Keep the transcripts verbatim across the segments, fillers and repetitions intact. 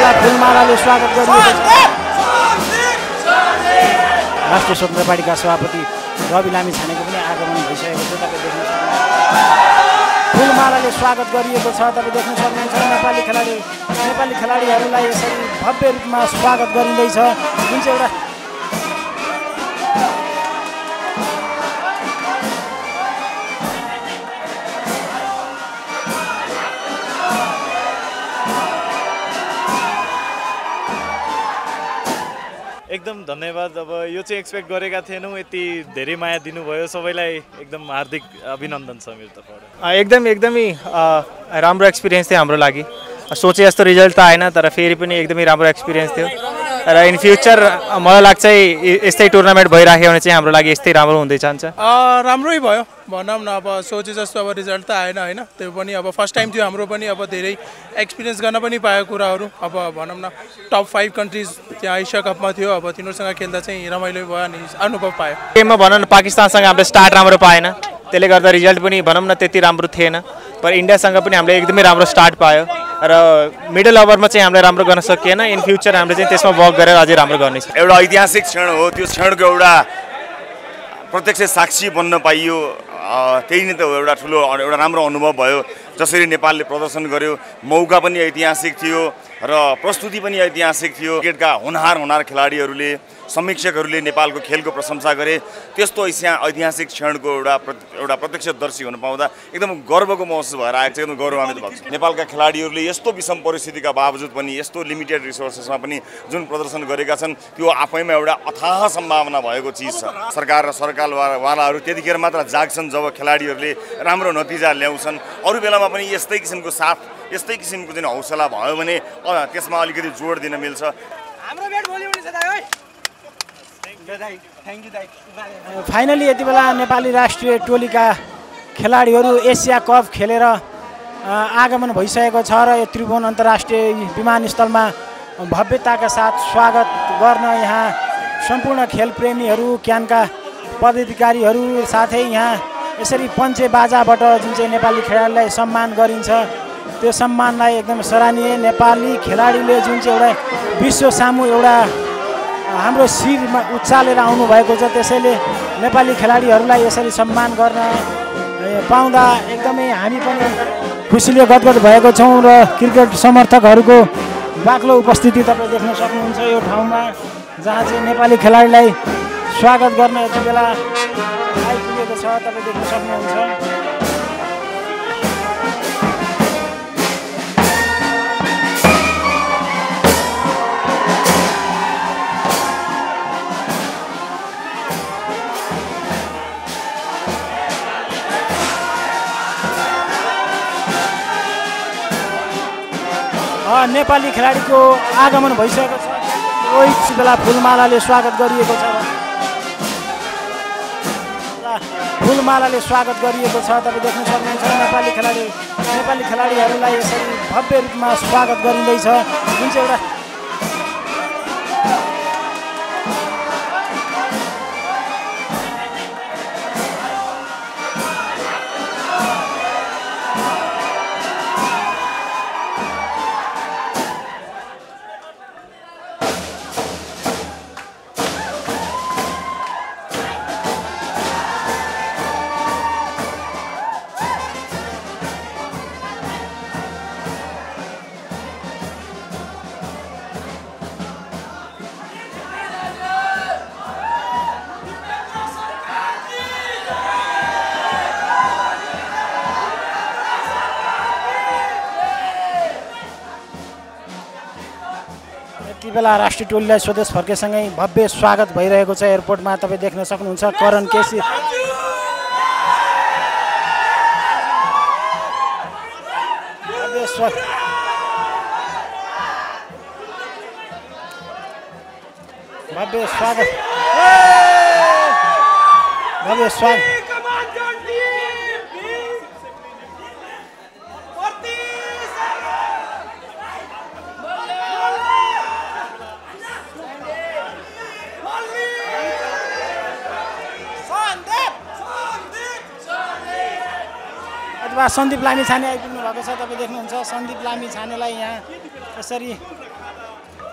बेला फुलमालाले स्वागत गरिएको छ। राष्ट्रिय स्वतन्त्र पार्टीका सभापति रवि लामी छानेको पनि आगमन भइसकेको छ। तपाईँ देख्न सक्नुहुन्छ फुलमालाले स्वागत गरिएको छ। तपाईँ देख्न सक्नुहुन्छ नेपाली खेलाडी नेपाली खेलाडीहरूलाई यसरी भव्य रूपमा स्वागत गरिँदैछ। जुन चाहिँ एउटा एकदम धन्यवाद। अब यो चाहिँ एक्सपेक्ट गरेका थिएनौँ, यति धेरै माया दिनुभयो सबैलाई, एकदम हार्दिक अभिनन्दन छ मेरो तर्फबाट। एकदम एकदमै राम्रो एक्सपिरियन्स थियो हाम्रो लागि। सोचे जस्तो रिजल्ट त आएन, तर फेरि पनि एकदमै राम्रो एक्सपिरियन्स थियो र इन फ्युचर मलाई लाग्छ यस्तै टुर्नामेन्ट भइराख्यो भने चाहिँ हाम्रो लागि यस्तै राम्रो हुँदै जान्छ। राम्रै भयो भनौँ न। अब सोचे जस्तो अब रिजल्ट त आएन होइन, त्यो पनि अब फर्स्ट टाइम थियो हाम्रो पनि। अब धेरै एक्सपिरियन्स गर्न पनि पायो कुराहरू। अब भनौँ न टप फाइभ कन्ट्रिज त्यहाँ एसिया कपमा थियो, अब तिनीहरूसँग खेल्दा चाहिँ रमाइलो भयो अनि अनुभव पायो। गेममा भनौँ न पाकिस्तानसँग हामीले स्टार्ट राम्रो पाएन, त्यसले गर्दा रिजल्ट पनि भनौँ न त्यति राम्रो थिएन, पर इन्डियासँग पनि हामीले एकदमै राम्रो स्टार्ट पायो र मिडल ओभरमा चाहिँ हामीले राम्रो गर्न सकिएन। इन फ्युचर हामीले चाहिँ त्यसमा वर्क गरेर अझै राम्रो गर्नेछ। एउटा ऐतिहासिक क्षण हो, त्यो क्षणको एउटा प्रत्यक्ष साक्षी बन्न पाइयो। त्यही नै त हो, एउटा ठुलो एउटा राम्रो अनुभव भयो। जसरी नेपालले प्रदर्शन गर्यो, मौका पनि ऐतिहासिक थियो र प्रस्तुति पनि ऐतिहासिक थियो। क्रिकेटका हुनहार हुनहार खेलाडीहरूले समीक्षकहरूले नेपालको खेलको प्रशंसा गरे। त्यस्तो ऐतिहासिक क्षणको एउटा एउटा प्रत्यक्षदर्शी हुन पाउँदा एकदम गर्वको महसुस भएर आएको छ, एकदम गौरवान्वित भएको छ। नेपालका खेलाडीहरूले यस्तो विषम परिस्थितिका बावजुद पनि, यस्तो लिमिटेड रिसोर्सेसमा पनि जुन प्रदर्शन गरेका छन्, त्यो आफैमा एउटा अथाह सम्भावना भएको चिज छ। सरकार र सरकारवालाहरू त्यतिखेर मात्र जाग्छन् जब खेलाडीहरूले राम्रो नतिजा ल्याउँछन्। अरू बेलामा पनि यस्तै किसिमको साथ, यस्तै किसिमको जुन हौसला भयो भने त्यसमा अलिकति जोड दिन मिल्छ। फाइनली यति बेला नेपाली राष्ट्रिय टोलीका खेलाडीहरू एसिया कप खेलेर आगमन भइसकेको छ र यो त्रिभुवन अन्तर्राष्ट्रिय विमानस्थलमा भव्यताका साथ स्वागत गर्न यहाँ सम्पूर्ण खेलप्रेमीहरू, क्यानका पदाधिकारीहरू साथै यहाँ यसरी पञ्चे बाजाबाट जुन चाहिँ नेपाली खेलाडीलाई सम्मान गरिन्छ, त्यो सम्मानलाई एकदम सराहनीय। नेपाली खेलाडीले जुन चाहिँ एउटा विश्व सामु एउटा हाम्रो शिरमा उचालेर आउनुभएको छ, त्यसैले नेपाली खेलाडीहरूलाई यसरी सम्मान गर्न पाउँदा एकदमै हामी पनि खुसीले गदगद भएको छौँ। र क्रिकेट समर्थकहरूको बाक्लो उपस्थिति तपाईँ देख्न सक्नुहुन्छ यो ठाउँमा, जहाँ चाहिँ नेपाली खेलाडीलाई स्वागत गर्न यति बेला आइपुगेको छ। तपाईँ देख्न सक्नुहुन्छ नेपाली खेलाडीको आगमन भइसकेको छ। यति बेला फुलमालाले स्वागत गरिएको छ फुलमालाले स्वागत गरिएको छ। तपाईँ देख्न सक्नुहुन्छ नेपाली खेलाडी नेपाली खेलाडीहरूलाई यसरी भव्य रूपमा स्वागत गरिँदैछ। जुन चाहिँ एउटा यति बेला राष्ट्रिय टोलीलाई स्वदेश फर्केसँगै भव्य स्वागत भइरहेको छ एयरपोर्टमा। तपाईँ देख्न सक्नुहुन्छ करण केसी भव्य स्वागत भव्य स्वागत सन्दीप लामी छाने आइपुग्नु भएको छ। तपाईँ देख्नुहुन्छ सन्दीप लामी छानेलाई यहाँ यसरी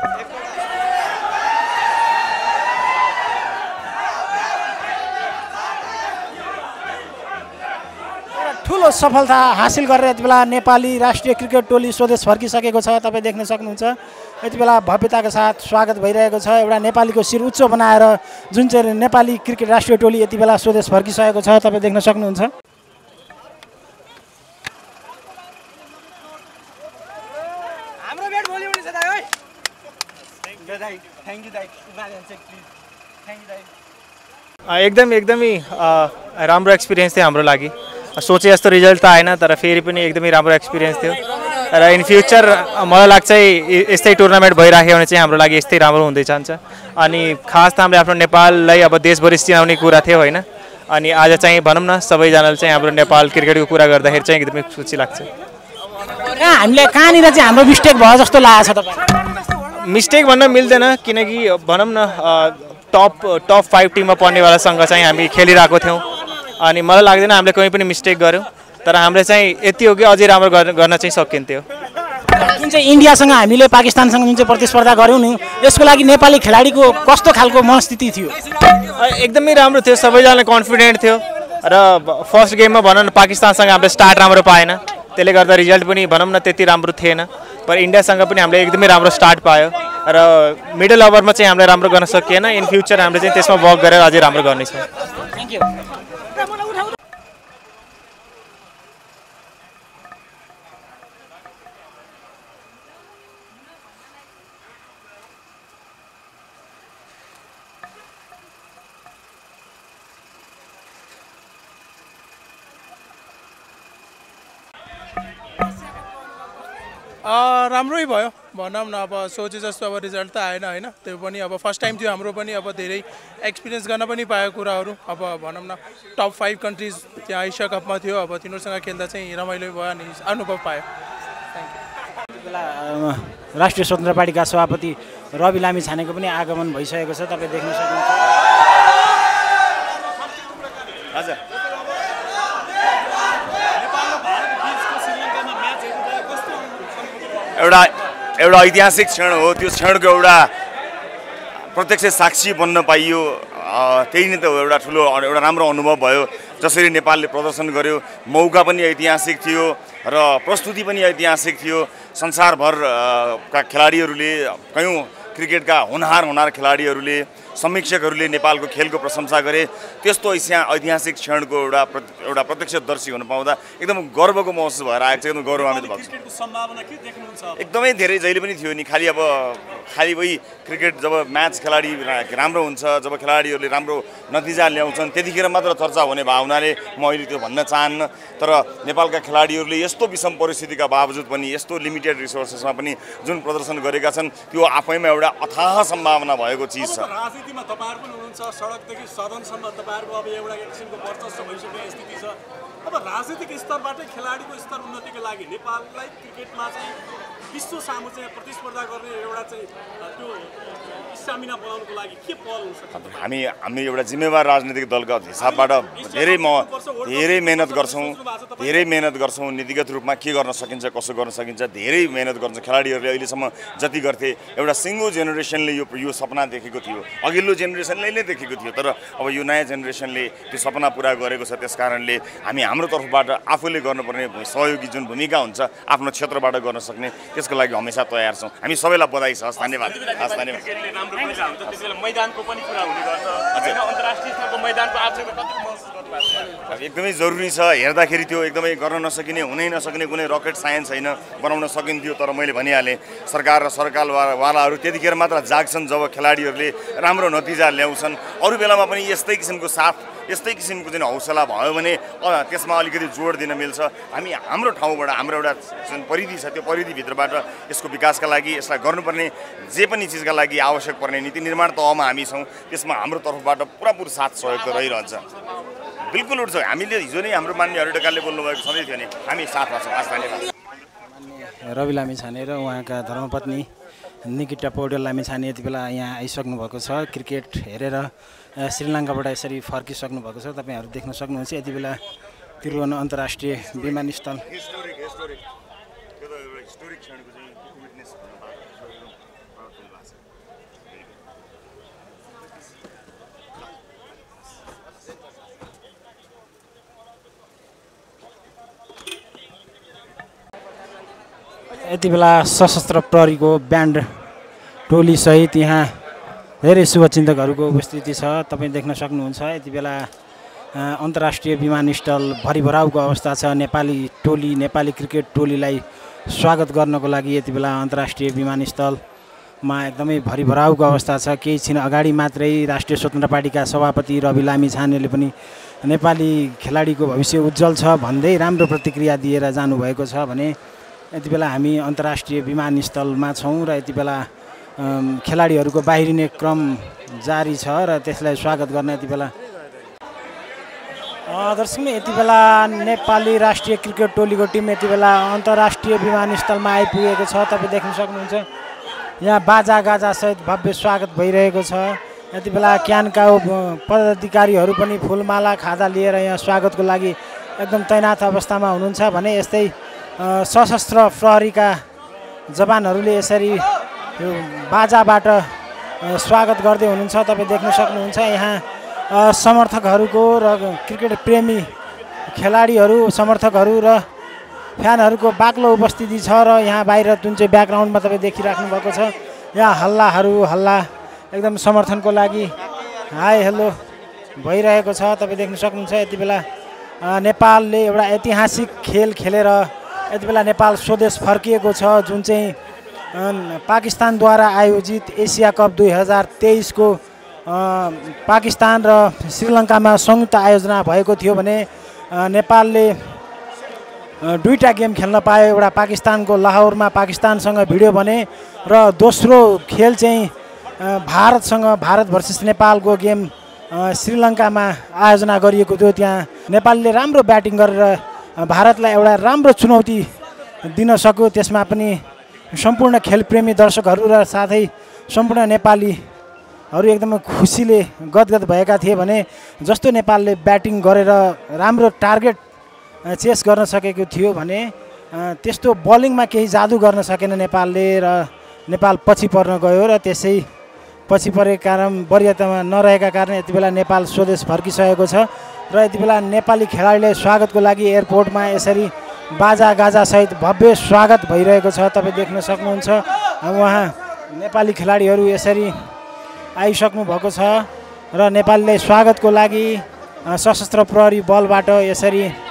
ठुलो सफलता हासिल गरेर यति बेला नेपाली राष्ट्रिय क्रिकेट टोली स्वदेश फर्किसकेको छ। तपाईँ देख्न सक्नुहुन्छ यति बेला भव्यताका साथ स्वागत भइरहेको छ। एउटा नेपालीको शिर उच्च बनाएर जुन चाहिँ नेपाली क्रिकेट राष्ट्रिय टोली यति बेला स्वदेश फर्किसकेको छ तपाईँ देख्न सक्नुहुन्छ। हाम्रो ब्याट भोलि हुनेछ दाइ है। दाइ थ्याङ्क यू दाइ। थ्याङ्क यू दाइ। एकदम एकदमै राम्रो एक्सपिरियन्स थियो हाम्रो लागि। सोचे जस्तो रिजल्ट त आएन तर फेरि पनि एकदमै राम्रो एक्सपिरियन्स थियो र इन फ्युचर मलाई लाग्छ यस्तै टुर्नामेन्ट भइराख्यो भने चाहिँ हाम्रो लागि यस्तै राम्रो हुँदै जान्छ। अनि खास त हामीले आफ्नो नेपाललाई अब देशभरि चिनाउने कुरा थियो होइन। अनि आज चाहिँ भनौँ न सबैजनाले चाहिँ हाम्रो नेपाल क्रिकेटको कुरा गर्दाखेरि चाहिँ एकदमै खुसी लाग्छ। कहाँ हामीले कहाँनिर चाहिँ हाम्रो मिस्टेक भयो जस्तो लागेको छ तपाईँ? मिस्टेक भन्न मिल्दैन किनकि भनौँ न टप टप फाइभ टिममा पर्नेवालासँग चाहिँ हामी खेलिरहेको थियौँ। अनि मलाई लाग्दैन हामीले कहीँ पनि मिस्टेक गऱ्यौँ तर हामीले चाहिँ यति हो कि अझै राम्रो गर्न चाहिँ सकिन्थ्यो। जुन चाहिँ इन्डियासँग हामीले पाकिस्तानसँग जुन चाहिँ प्रतिस्पर्धा गऱ्यौँ नि यसको लागि नेपाली खेलाडीको कस्तो खालको मनस्थिति थियो? एकदमै राम्रो थियो, सबैजनाले कन्फिडेन्ट थियो र फर्स्ट गेममा भनौँ न पाकिस्तानसँग हामीले स्टार्ट राम्रो पाएन त्यसले गर्दा रिजल्ट पनि भनौँ न त्यति राम्रो थिएन। पर इन्डियासँग पनि हामीले एकदमै राम्रो स्टार्ट पायो र मिडल ओभरमा चाहिँ हामीले राम्रो गर्न सकिएन। इन फ्युचर हामीले चाहिँ त्यसमा वर्क गरेर अझै राम्रो गर्नेछौँ। Thank you. राम्रै भयो भनौँ न। अब सोचे जस्तो अब रिजल्ट त आएन होइन। त्यो पनि अब फर्स्ट टाइम थियो हाम्रो पनि अब धेरै एक्सपिरियन्स गर्न पनि पायो कुराहरू। अब भनौँ न टप फाइभ कन्ट्रिज त्यहाँ एसिया कपमा थियो। अब तिनीहरूसँग खेल्दा चाहिँ रमाइलो भयो अनि अनुभव पायो। बेला राष्ट्रिय स्वतन्त्र पार्टीका सभापति रवि लामिछानेको पनि आगमन भइसकेको छ तपाईँ देख्न सक्नुहुन्छ। हजुर एउटा एउटा ऐतिहासिक क्षण हो। त्यो क्षणको एउटा प्रत्यक्ष साक्षी बन्न पाइयो। त्यही नै त हो एउटा ठुलो एउटा राम्रो अनुभव भयो। जसरी नेपालले प्रदर्शन गर्यो मौका पनि ऐतिहासिक थियो र प्रस्तुति पनि ऐतिहासिक थियो। संसारभर का खेलाडीहरूले कयौँ क्रिकेटका हुनहार हुनहार खेलाडीहरूले समीक्षकहरूले नेपालको खेलको प्रशंसा गरे। त्यस्तो ऐतिहासिक क्षणको एउटा एउटा प्रत्यक्षदर्शी हुन पाउँदा एकदम गर्वको महसुस भएर आएको छ। एकदम गौरवान्वित भएको छ। एकदमै धेरै जहिले पनि थियो नि। खालि अब खालि वही क्रिकेट जब म्याच खेलाडी राम्रो हुन्छ जब खेलाडीहरूले राम्रो नतिजा ल्याउँछन् त्यतिखेर मात्र चर्चा हुने भावनाले म अहिले त्यो भन्न चाहन्न। तर नेपालका खेलाडीहरूले यस्तो विषम परिस्थितिका बावजुद पनि यस्तो लिमिटेड रिसोर्सेसमा पनि जुन प्रदर्शन गरेका छन् त्यो आफैमा एउटा अथाह सम्भावना भएको चिज छ। राजनीतिमा तपाईहरु पनि हुनुहुन्छ, सडकदेखि सदनसम्म तपाईहरुको अब एउटा किसिमको वर्चस्व भइसकेको स्थिति छ। अब राजनीतिक स्तरबाटै खेलाडीको स्तर उन्नतिको लागि नेपाललाई क्रिकेटमा चाहिँ विश्व सामु चाहिँ प्रतिस्पर्धा गर्ने एउटा चाहिँ त्यो स्टामिना बनाउनको लागि के पहल हुन्छ? हामी हामी एउटा जिम्मेवार राजनीतिक दलका हिसाबबाट धेरै म धेरै मेहनत गर्छौँ धेरै मेहनत गर्छौँ नीतिगत रूपमा के गर्न सकिन्छ कसो गर्न सकिन्छ धेरै मेहनत गर्छ। खेलाडीहरूले अहिलेसम्म जति गर्थे एउटा सिङ्गो जेनेरेसनले यो यो सपना देखेको थियो, अघिल्लो जेनेरेसनले नै देखेको थियो। तर अब यो नयाँ जेनेरेसनले त्यो सपना पुरा गरेको छ। त्यस कारणले हामी हाम्रो तर्फबाट आफूले गर्नुपर्ने सहयोगी जुन भूमिका हुन्छ आफ्नो क्षेत्रबाट गर्न सक्ने त्यसको लागि हमेसा तयार छौँ। हामी सबैलाई बधाई छ। हस् धन्यवाद। हस् धन्यवाद। मैदानको पनि कुरा हुने गर्छ हैन, अन्तर्राष्ट्रिय स्तरको मैदानको आवश्यकता कति महसुस गर्नुभएको छ? एकदमै जरुरी छ। हेर्दाखेरि त्यो एकदमै गर्न नसकिने हुनै नसक्ने कुनै रकेट साइन्स होइन, बनाउन सकिन्थ्यो। तर मैले भनिहालेँ सरकार र सरकारवालाहरू त्यतिखेर मात्र जाग्छन् जब खेलाडीहरूले राम्रो नतिजा ल्याउँछन्। अरू बेलामा पनि यस्तै किसिमको साथ यस्तै किसिमको जुन हौसला भयो भने त्यसमा अलिकति जोड दिन मिल्छ। हामी हाम्रो ठाउँबाट हाम्रो एउटा जुन परिधि छ त्यो परिधिभित्रबाट यसको विकासका लागि यसलाई गर्नुपर्ने जे पनि चिजका लागि आवश्यक पर्ने नीति निर्माण तहमा हामी छौँ। त्यसमा हाम्रो तर्फबाट पुरापुर साथ सहयोग त रहिरहन्छ। बिल्कुल उठ्छ। हामीले हिजो नै हाम्रो मान्य हरिडकालले बोल्नुभएको सधैँ थियो नि हामी साथमा छौँ। हस् धन्यवाद। रवि लामिछाने र उहाँका धर्मपत्नी निकिता पौडेल लामिछाने यति बेला यहाँ आइसक्नु भएको छ। क्रिकेट हेरेर श्रीलङ्काबाट यसरी फर्किसक्नु भएको छ। तपाईँहरू देख्न सक्नुहुन्छ यति बेला त्रिभुवन अन्तर्राष्ट्रिय विमानस्थल यति बेला सशस्त्र प्रहरीको ब्यान्ड टोलीसहित यहाँ धेरै शुभचिन्तकहरूको उपस्थिति छ। तपाईँ देख्न सक्नुहुन्छ यति बेला अन्तर्राष्ट्रिय विमानस्थल भरिभराउको अवस्था छ। नेपाली टोली नेपाली क्रिकेट टोलीलाई स्वागत गर्नको लागि यति बेला अन्तर्राष्ट्रिय विमानस्थलमा एकदमै भरिभराउको अवस्था छ। केही छिन अगाडि मात्रै राष्ट्रिय स्वतन्त्र पार्टीका सभापति रवि लामिछानेले पनि नेपाली खेलाडीको भविष्य उज्जवल छ भन्दै राम्रो प्रतिक्रिया दिएर जानुभएको छ भने यति बेला हामी अन्तर्राष्ट्रिय विमानस्थलमा छौँ र यति बेला खेलाडीहरूको बाहिरिने क्रम जारी छ र त्यसलाई स्वागत गर्न यति बेला दर्शक यति बेला नेपाली राष्ट्रिय क्रिकेट टोलीको टिम यति बेला अन्तर्राष्ट्रिय विमानस्थलमा आइपुगेको छ। तपाईँ देख्न सक्नुहुन्छ यहाँ बाजा गाजासहित भव्य स्वागत भइरहेको छ। यति बेला क्यानका पदाधिकारीहरू पनि फुलमाला खाजा लिएर यहाँ स्वागतको लागि एकदम तैनात अवस्थामा हुनुहुन्छ भने यस्तै सशस्त्र प्रहरीका जवानहरूले यसरी बाजाबाट स्वागत गर्दै हुनुहुन्छ। तपाईँ देख्न सक्नुहुन्छ यहाँ समर्थकहरूको र क्रिकेट प्रेमी खेलाडीहरू समर्थकहरू र फ्यानहरूको बाक्लो उपस्थिति छ र यहाँ बाहिर जुन चाहिँ ब्याकग्राउन्डमा तपाईँ देखिराख्नु भएको छ यहाँ हल्लाहरू हल्ला एकदम समर्थनको लागि हाई हेलो भइरहेको छ। तपाईँ देख्न सक्नुहुन्छ यति बेला नेपालले एउटा ऐतिहासिक खेल खेलेर यति बेला नेपाल स्वदेश फर्किएको छ। जुन चाहिँ पाकिस्तानद्वारा आयोजित एसिया कप दुई हजार तेइसको पाकिस्तान र श्रीलङ्कामा संयुक्त आयोजना भएको थियो भने नेपालले दुईवटा गेम खेल्न पायो। एउटा पाकिस्तानको लाहौरमा पाकिस्तानसँग भिड्यो भने र दोस्रो खेल चाहिँ भारतसँग भारत भर्सेस नेपालको गेम श्रीलङ्कामा आयोजना गरिएको थियो। त्यहाँ नेपालले राम्रो ब्याटिङ गरेर भारतलाई एउटा राम्रो चुनौती दिन सक्यो। त्यसमा पनि सम्पूर्ण खेलप्रेमी दर्शकहरू र साथै सम्पूर्ण नेपालीहरू एकदमै खुसीले गदगद भएका थिए भने जस्तो नेपालले ब्याटिङ गरेर राम्रो टार्गेट चेस गर्न सकेको थियो भने त्यस्तो बलिङमा केही जादु गर्न सकेन नेपालले र नेपाल पछि पर्न गयो र त्यसै पछि परेको कारण वरियतामा नरहेका कारण यति बेला नेपाल स्वदेश फर्किसकेको छ र यति बेला नेपाली खेलाडीलाई स्वागतको लागि एयरपोर्टमा यसरी बाजा गाजासहित भव्य स्वागत भइरहेको छ। तपाईँ देख्न सक्नुहुन्छ उहाँ नेपाली खेलाडीहरू यसरी आइसक्नु भएको छ र नेपालीलाई स्वागतको लागि सशस्त्र प्रहरी बलबाट यसरी